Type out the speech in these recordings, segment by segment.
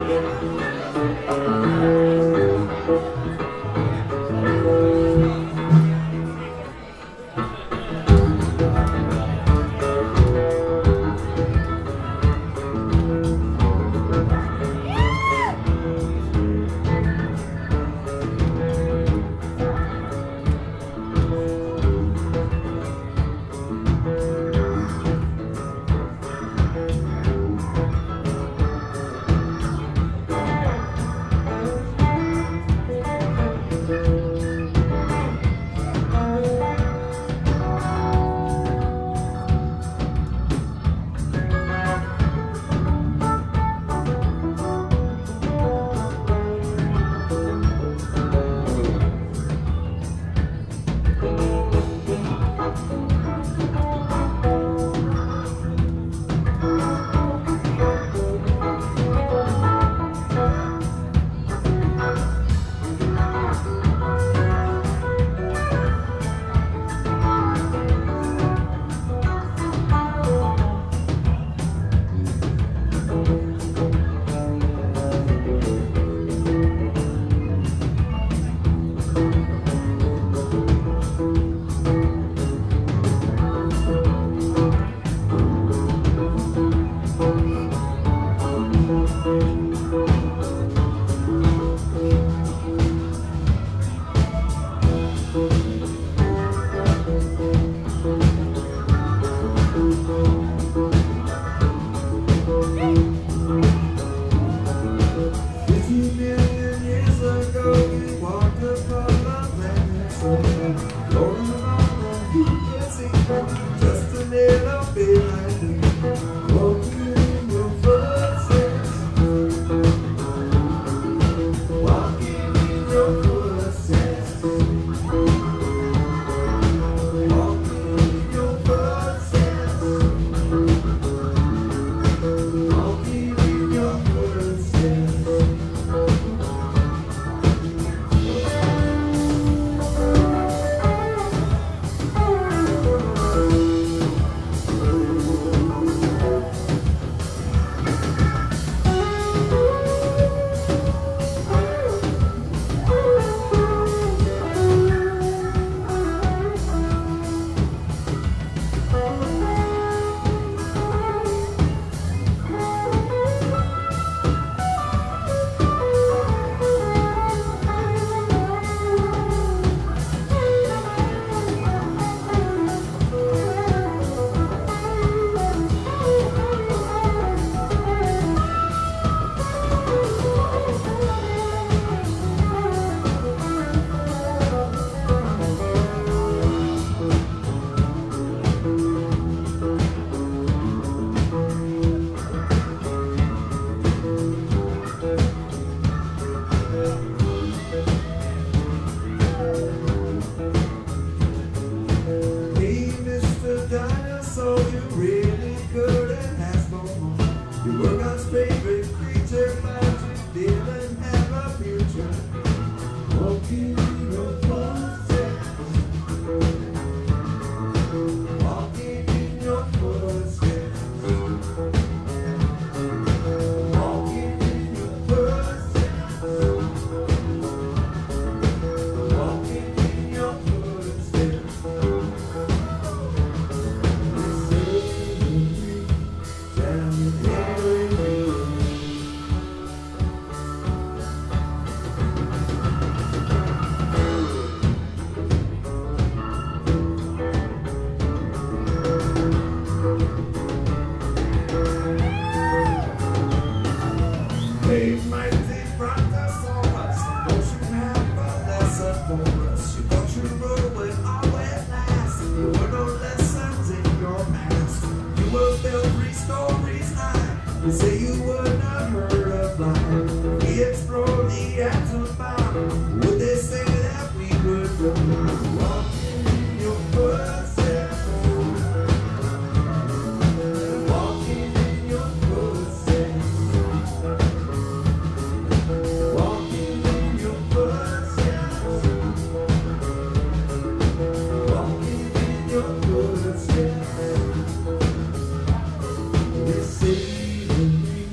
Just a little behind me, walking in your footsteps, walking in your footsteps, walking in your footsteps, walking in your footsteps. So you're really good and ask for more. You were God's favorite creature, but you didn't have a future. Walking in your footsteps, walking in your footsteps, walking in your footsteps, walking in your footsteps. They might take practice so much. Don't you have a lesson for us? You thought your road would always last. There were no lessons in your past. You will build 3 stories high. They say you would not heard of life. We explore the atom bomb. Would they say that we would go? Walking in your footsteps, walking in your footsteps, walking in your footsteps, walking in your footsteps. They say to me,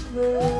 Christmas.